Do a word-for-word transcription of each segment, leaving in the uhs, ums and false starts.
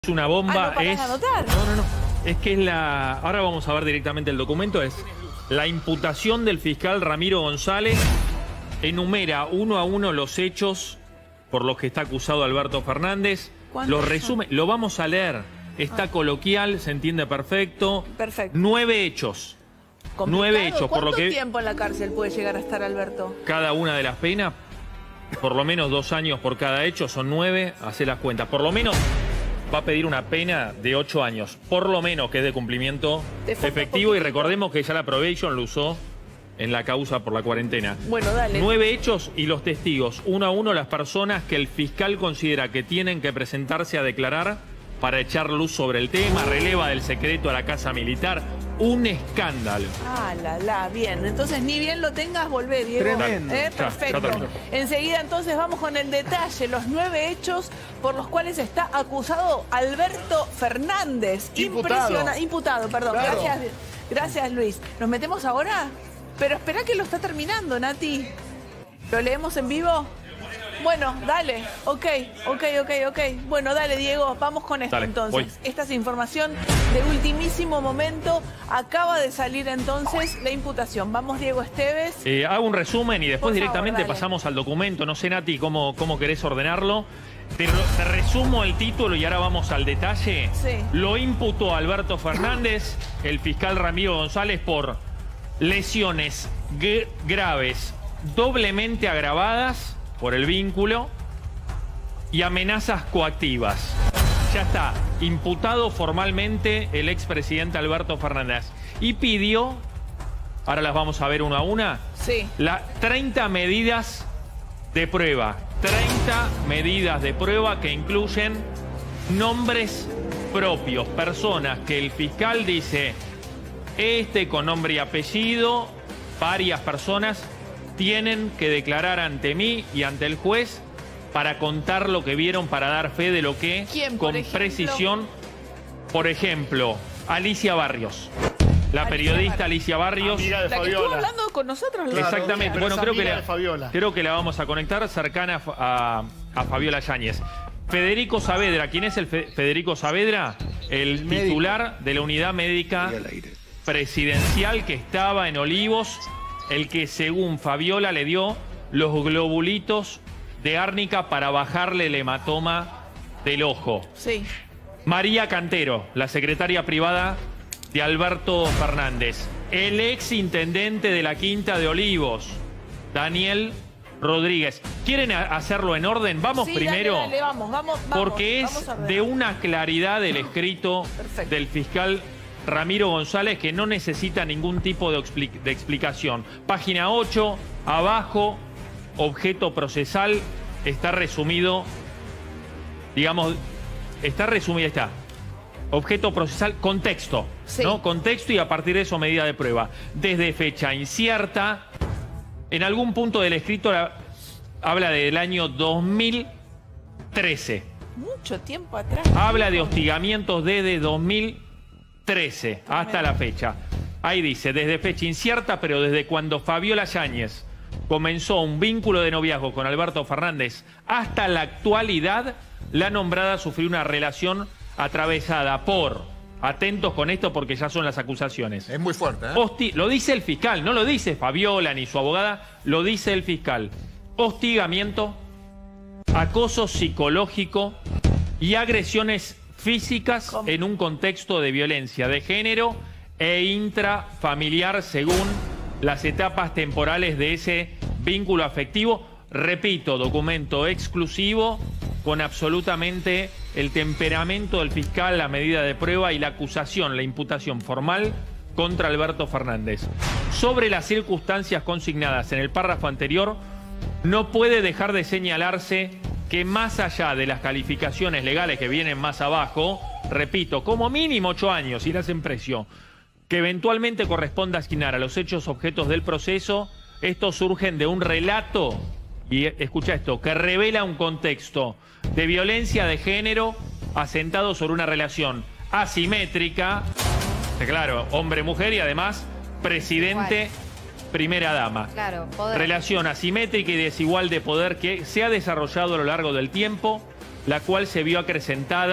Una bomba. Ah, ¿no es... para anotar? No, no, no. Es que es la... Ahora vamos a ver directamente el documento. Es la imputación del fiscal Ramiro González. Enumera uno a uno los hechos por los que está acusado Alberto Fernández. Los resume. Lo vamos a leer. Está ah. coloquial, se entiende perfecto. Perfecto. Nueve hechos. ¿Complicado? Nueve hechos. Por lo que... ¿Cuánto tiempo en la cárcel puede llegar a estar Alberto? Cada una de las penas, por lo menos dos años por cada hecho, son nueve. Hacé las cuentas. Por lo menos... va a pedir una pena de ocho años, por lo menos, que es de cumplimiento efectivo. Y recordemos que ya la probation lo usó en la causa por la cuarentena. Bueno, dale. Nueve hechos y los testigos, uno a uno las personas que el fiscal considera que tienen que presentarse a declarar para echar luz sobre el tema, releva del secreto a la casa militar. Un escándalo. Ah, la, la, bien. Entonces, ni bien lo tengas, volvé, Diego. Tremendo. ¿Eh? Perfecto. Ya, ya Enseguida, entonces, vamos con el detalle, los nueve hechos por los cuales está acusado Alberto Fernández. Imputado. Impresionante. Imputado, perdón. Claro. Gracias, gracias, Luis. ¿Nos metemos ahora? Pero espera que lo está terminando, Nati. ¿Lo leemos en vivo? Bueno, dale, ok, ok, ok, ok. Bueno, dale, Diego, vamos con esto. Dale, entonces. Voy. Esta es información de ultimísimo momento. Acaba de salir entonces la imputación. Vamos, Diego Esteves. Eh, hago un resumen y después Por directamente favor, pasamos al documento. No sé, Nati, cómo, cómo querés ordenarlo. Te, te resumo el título y ahora vamos al detalle. Sí. Lo imputó Alberto Fernández, el fiscal Ramiro González, por lesiones graves, doblemente agravadas por el vínculo y amenazas coactivas. Ya está imputado formalmente el expresidente Alberto Fernández y pidió, ahora las vamos a ver una a una, sí. la, treinta medidas de prueba. treinta medidas de prueba que incluyen nombres propios, personas que el fiscal dice, este con nombre y apellido, varias personas tienen que declarar ante mí y ante el juez para contar lo que vieron, para dar fe de lo que, ¿Quién, con por precisión, por ejemplo, Alicia Barrios, la Alicia periodista Bar Alicia Barrios. Amiga de la que Fabiola. estuvo hablando con nosotros. Claro, exactamente, bueno, creo que, la, creo que la vamos a conectar cercana a, a Fabiola Yáñez. Federico Saavedra, ¿quién es el Fe Federico Saavedra? El médico. titular de la unidad médica presidencial que estaba en Olivos, el que según Fabiola le dio los globulitos de árnica para bajarle el hematoma del ojo. Sí. María Cantero, la secretaria privada de Alberto Fernández. El ex intendente de la Quinta de Olivos, Daniel Rodríguez. ¿Quieren hacerlo en orden? Vamos sí, primero. Dale, dale, vamos, vamos, porque vamos, es vamos de una claridad el escrito Perfecto. del fiscal Ramiro González que no necesita ningún tipo de, expli de explicación. Página ocho, abajo, objeto procesal, está resumido, digamos, está resumido, está. Objeto procesal, contexto, sí. ¿no? Contexto y a partir de eso medida de prueba. Desde fecha incierta, en algún punto del escrito la, habla del año dos mil trece. Mucho tiempo atrás. Habla de hostigamientos desde dos mil trece hasta la fecha. Ahí dice, desde fecha incierta, pero desde cuando Fabiola Yáñez comenzó un vínculo de noviazgo con Alberto Fernández hasta la actualidad, la nombrada sufrió una relación atravesada por, atentos con esto porque ya son las acusaciones. Es muy fuerte, ¿eh? Hosti lo dice el fiscal, no lo dice Fabiola ni su abogada, lo dice el fiscal. Hostigamiento, acoso psicológico y agresiones físicas ¿Cómo? en un contexto de violencia de género e intrafamiliar según las etapas temporales de ese vínculo afectivo. Repito, documento exclusivo con absolutamente el temperamento del fiscal, la medida de prueba y la acusación, la imputación formal contra Alberto Fernández. Sobre las circunstancias consignadas en el párrafo anterior, no puede dejar de señalarse que más allá de las calificaciones legales que vienen más abajo, repito, como mínimo ocho años y las en precio, que eventualmente corresponda asignar a los hechos objetos del proceso, estos surgen de un relato, y escucha esto, que revela un contexto de violencia de género asentado sobre una relación asimétrica, claro, hombre-mujer y además presidente... Igual. Primera dama. Claro, poder. Relación asimétrica y desigual de poder que se ha desarrollado a lo largo del tiempo, la cual se vio acrecentada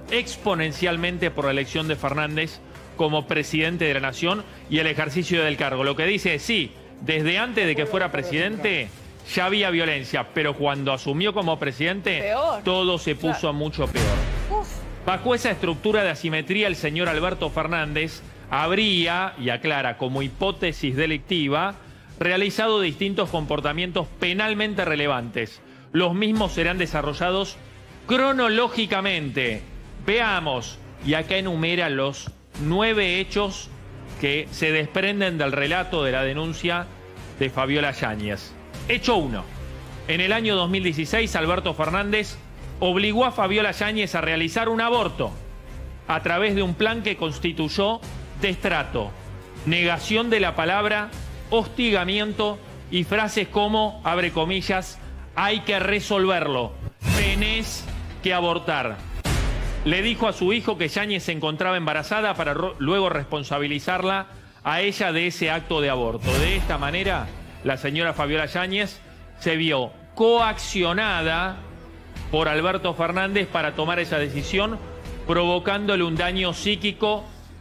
exponencialmente por la elección de Fernández como presidente de la Nación y el ejercicio del cargo. Lo que dice es, sí, desde antes de que fuera presidente ya había violencia, pero cuando asumió como presidente, peor. todo se puso Claro. mucho peor. Uf. Bajo esa estructura de asimetría, el señor Alberto Fernández habría, y aclara como hipótesis delictiva, realizado distintos comportamientos penalmente relevantes. Los mismos serán desarrollados cronológicamente. Veamos, y acá enumera los nueve hechos que se desprenden del relato de la denuncia de Fabiola Yáñez. Hecho uno. En el año dos mil dieciséis, Alberto Fernández obligó a Fabiola Yáñez a realizar un aborto a través de un plan que constituyó destrato, negación de la palabra, hostigamiento y frases como, abre comillas, hay que resolverlo, tenés que abortar. Le dijo a su hijo que Yáñez se encontraba embarazada para luego responsabilizarla a ella de ese acto de aborto. De esta manera, la señora Fabiola Yáñez se vio coaccionada por Alberto Fernández para tomar esa decisión, provocándole un daño psíquico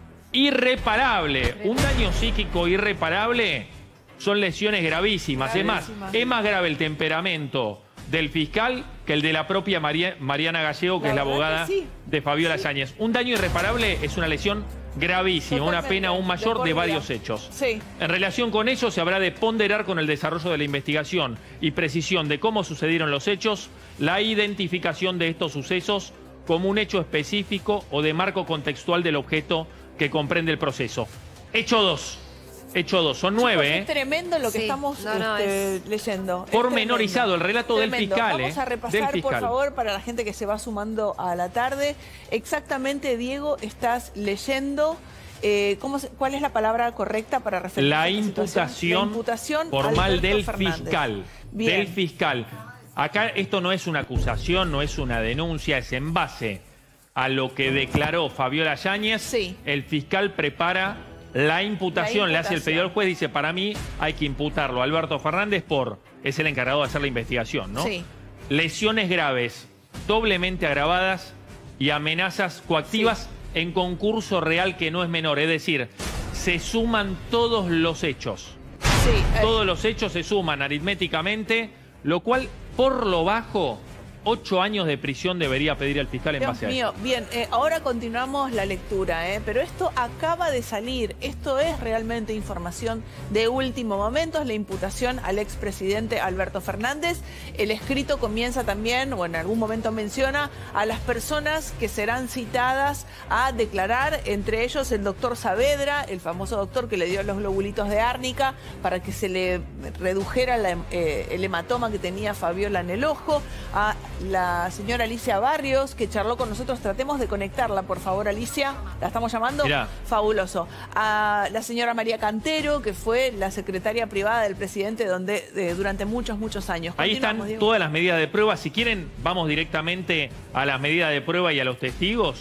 irreparable. Un daño psíquico irreparable son lesiones gravísimas. Gravísimas. Es más, es más grave el temperamento del fiscal que el de la propia María, Mariana Gallego, que La es la verdad abogada que sí. de Fabiola Sí. Yáñez. Un daño irreparable es una lesión gravísima, una Totalmente, pena aún mayor por de vida. varios hechos. Sí. En relación con ello, se habrá de ponderar con el desarrollo de la investigación y precisión de cómo sucedieron los hechos, la identificación de estos sucesos como un hecho específico o de marco contextual del objeto que comprende el proceso. Hecho dos. Hecho dos. Son nueve, Chicos, ¿eh? es tremendo lo que Sí, estamos no, no, este, es- leyendo. Es Pormenorizado, tremendo. el relato del Tremendo. fiscal, Vamos ¿eh? a Del repasar, por fiscal. favor, para la gente que se va sumando a la tarde. Exactamente, Diego, estás leyendo... Eh, ¿cómo se- ¿Cuál es la palabra correcta para referirse La a esta situación? imputación, La imputación formal Alberto del Fernández. fiscal. Bien. Del fiscal. Acá esto no es una acusación, no es una denuncia, es en base a lo que declaró Fabiola Yáñez. Sí. El fiscal prepara la imputación, La le hace el imputación. pedido al juez, dice, para mí hay que imputarlo a Alberto Fernández por, es el encargado de hacer la investigación, ¿no? Sí. Lesiones graves, doblemente agravadas y amenazas coactivas en concurso real que no es menor, es decir, se suman todos los hechos. Sí, eh, Todos los hechos se suman aritméticamente, lo cual, por lo bajo, ocho años de prisión debería pedir el fiscal en Dios base a mío, eso. bien, eh, ahora continuamos la lectura, ¿eh? Pero esto acaba de salir, esto es realmente información de último momento, es la imputación al expresidente Alberto Fernández. El escrito comienza también, o en algún momento menciona, a las personas que serán citadas a declarar, entre ellos el doctor Saavedra, el famoso doctor que le dio los globulitos de árnica para que se le redujera la, eh, el hematoma que tenía Fabiola en el ojo, a la señora Alicia Barrios, que charló con nosotros. Tratemos de conectarla, por favor, Alicia. ¿La estamos llamando? Mirá. Fabuloso. A la señora María Cantero, que fue la secretaria privada del presidente donde, eh, durante muchos, muchos años. Ahí están Continuamos, Diego. todas las medidas de prueba. Si quieren, vamos directamente a las medidas de prueba y a los testigos.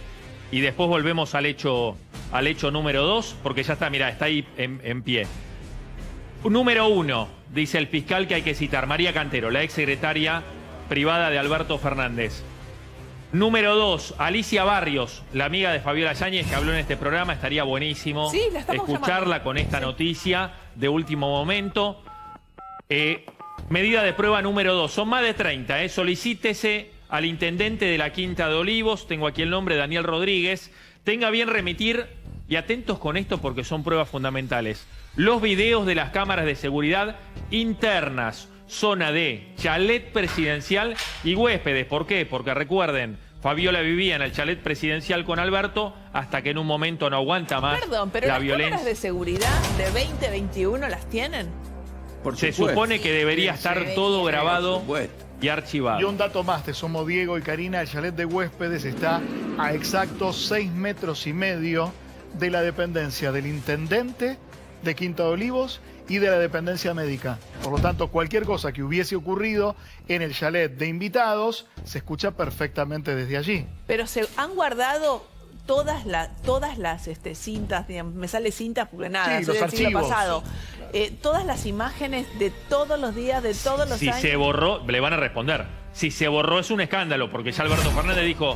Y después volvemos al hecho, al hecho número dos, porque ya está, mirá, está ahí en, en pie. Número uno, dice el fiscal que hay que citar. María Cantero, la exsecretaria privada de Alberto Fernández. Número dos, Alicia Barrios, la amiga de Fabiola Yáñez, que habló en este programa. Estaría buenísimo Sí, la estamos escucharla llamando. con esta Sí. noticia de último momento. Eh, medida de prueba número dos. Son más de treinta. Eh. Solicítese al intendente de la Quinta de Olivos, tengo aquí el nombre, Daniel Rodríguez, tenga bien remitir, y atentos con esto porque son pruebas fundamentales, los videos de las cámaras de seguridad internas, zona de chalet presidencial y huéspedes. ¿Por qué? Porque recuerden, Fabiola vivía en el chalet presidencial con Alberto hasta que en un momento no aguanta más Perdón, pero la las violencia. cámaras de seguridad de veinte veintiuno las tienen. Por Se supuesto. supone que debería estar sí, todo sí, grabado por supuesto. y archivado. Y un dato más, te somos Diego y Karina, el chalet de huéspedes está a exactos seis metros y medio de la dependencia del intendente de Quinta de Olivos y de la dependencia médica. Por lo tanto, cualquier cosa que hubiese ocurrido en el chalet de invitados se escucha perfectamente desde allí. Pero se han guardado todas, la, todas las este, cintas, digamos, me sale cintas porque nada, Sí, soy los del siglo archivos. pasado. Eh, todas las imágenes de todos los días, de todos los Si años. se borró, le van a responder. Si se borró es un escándalo, porque ya Alberto Fernández dijo,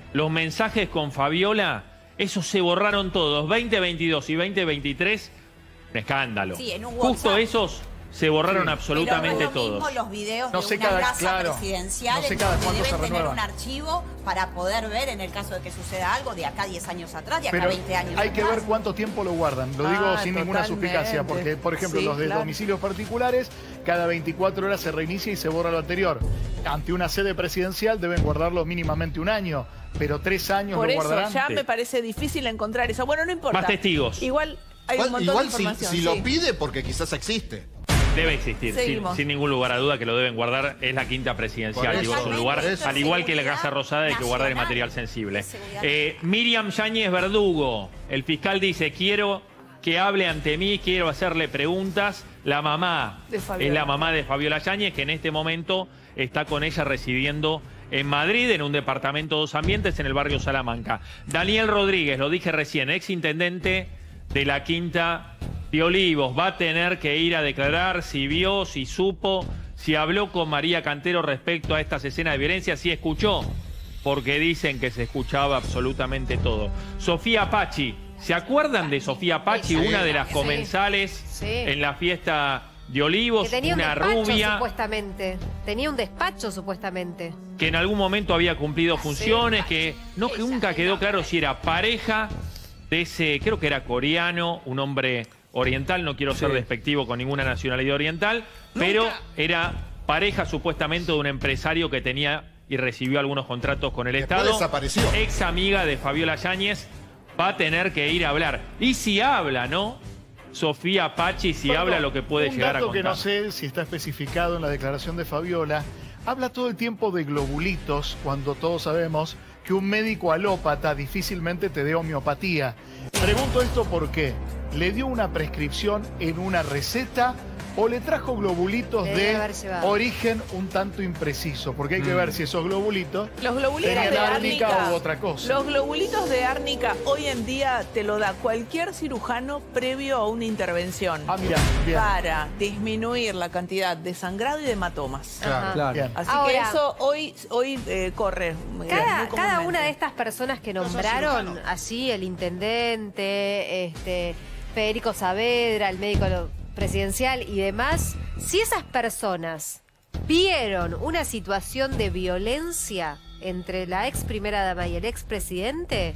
los mensajes con Fabiola, esos se borraron todos. veinte veintidós y veinte veintitrés, un escándalo. Sí, en un Justo WhatsApp. esos se borraron Sí. absolutamente Pero no es lo todos. mismo los videos No de sé una cada- grasa claro, presidencial no sé en cada donde cuánto deben se tener renuevan. un archivo para poder ver en el caso de que suceda algo de acá diez años atrás, de acá Pero veinte años hay que atrás. ver cuánto tiempo lo guardan. Lo digo Ah, sin ninguna totalmente. suspicacia, porque, por ejemplo, Sí, los de claro. domicilios particulares, cada veinticuatro horas se reinicia y se borra lo anterior. Ante una sede presidencial deben guardarlo mínimamente un año, pero tres años Por lo eso guardarán. ya Sí. me parece difícil encontrar eso. Bueno, no importa. Más testigos. Igual hay un Igual, montón igual de si, información. si sí. lo pide, porque quizás existe. Debe existir, sin, Seguimos. sin ningún lugar a duda que lo deben guardar. Es la quinta presidencial, Por digo, es un eso. lugar, Por eso. al igual que la Casa Seguridad Rosada, hay que guardar el nacional. material sensible. Seguridad. Eh, Miriam Yáñez Verdugo, el fiscal dice, quiero que hable ante mí, quiero hacerle preguntas. La mamá De Fabiola. es la mamá de Fabiola Yáñez, que en este momento está con ella residiendo en Madrid, en un departamento de dos ambientes, en el barrio Salamanca. Daniel Rodríguez, lo dije recién, ex intendente de la Quinta de Olivos, va a tener que ir a declarar si vio, si supo, si habló con María Cantero respecto a estas escenas de violencia, si escuchó, porque dicen que se escuchaba absolutamente todo. Sofía Pachi, ¿se acuerdan de Sofía Pachi, Sí, una de las sí. comensales Sí. en la fiesta de Olivos, Que tenía un una despacho, rubia supuestamente. Tenía un despacho, supuestamente. que en algún momento había cumplido funciones, que no que nunca quedó claro si era pareja de ese, creo que era coreano, un hombre oriental, no quiero ser despectivo con ninguna nacionalidad oriental, pero era pareja supuestamente de un empresario que tenía y recibió algunos contratos con el Después Estado. desapareció. Ex amiga de Fabiola Yáñez, va a tener que ir a hablar. Y si habla, ¿no? Sofía Pachi, si Bueno, habla lo que puede un llegar a dato contar. que no sé si está especificado en la declaración de Fabiola, habla todo el tiempo de globulitos, cuando todos sabemos que un médico alópata difícilmente te dé homeopatía. Pregunto esto por qué. ¿Le dio una prescripción en una receta o le trajo globulitos Le de debe haber llevado. origen un tanto impreciso? Porque hay que Mm. ver si esos globulitos Los globulitos tenían de árnica árnica u otra cosa. Los globulitos de árnica hoy en día te lo da cualquier cirujano previo a una intervención Ah, mira, bien. para disminuir la cantidad de sangrado y de hematomas. Ajá. Claro. Bien. Así que Ahora- eso hoy, hoy eh, corre. eh, muy Cada, cada comúnmente. una de estas personas que son nombraron, cirujanos. allí el intendente, este, Federico Saavedra, el médico presidencial y demás, si esas personas vieron una situación de violencia entre la ex primera dama y el ex presidente,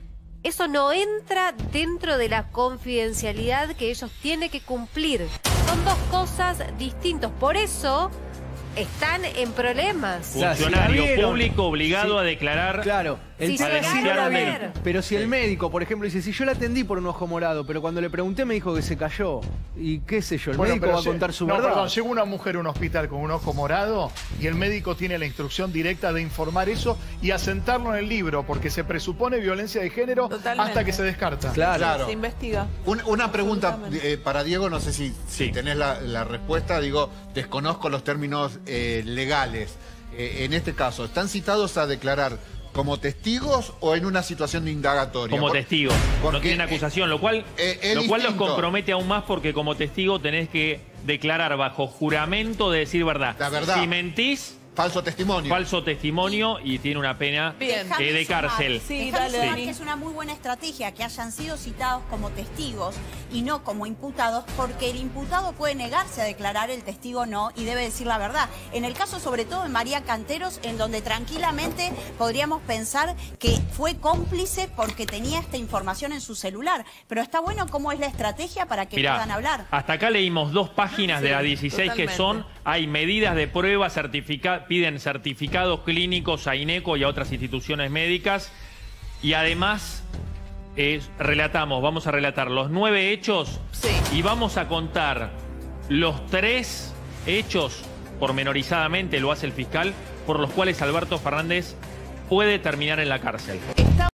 eso no entra dentro de la confidencialidad que ellos tienen que cumplir. Son dos cosas distintas. Por eso están en problemas. Claro, si la Funcionario vieron, público obligado sí, a declarar. Claro, el Si tema se es si llegaron no a la vi. ver. Pero si el médico, por ejemplo, dice, si yo la atendí por un ojo morado, pero cuando le pregunté me dijo que se cayó, y qué sé yo, el Bueno, médico pero va a si- contar su no, verdad. perdón, llega una mujer a un hospital con un ojo morado y el médico tiene la instrucción directa de informar eso y asentarlo en el libro, porque se presupone violencia de género Totalmente. hasta que se descarta. Claro. Claro. Se investiga. Un- una pregunta Absolutamente. eh, para Diego, no sé si, si Sí. tenés la, la respuesta, digo, desconozco los términos eh, legales. Eh, en este caso, ¿están citados a declarar como testigos o en una situación de indagatoria? Como Por- testigos, porque, no tienen acusación, lo cual, eh, es lo cual los distinto. compromete aún más porque como testigo tenés que declarar bajo juramento de decir verdad. La verdad. Si mentís, Falso testimonio. falso testimonio y tiene una pena Bien. eh, de sumar, cárcel. Sí, dejame dale, sumar Dani. que es una muy buena estrategia que hayan sido citados como testigos y no como imputados, porque el imputado puede negarse a declarar, el testigo no, y debe decir la verdad. En el caso sobre todo de María Canteros, en donde tranquilamente podríamos pensar que fue cómplice porque tenía esta información en su celular. Pero está bueno cómo es la estrategia para que Mirá, puedan hablar. hasta acá leímos dos páginas de Sí, la dieciséis que totalmente. son, hay medidas de prueba, certifica- piden certificados clínicos a INECO y a otras instituciones médicas. Y además, eh, relatamos, vamos a relatar los nueve hechos Sí. y vamos a contar los tres hechos, pormenorizadamente lo hace el fiscal, por los cuales Alberto Fernández puede terminar en la cárcel. Está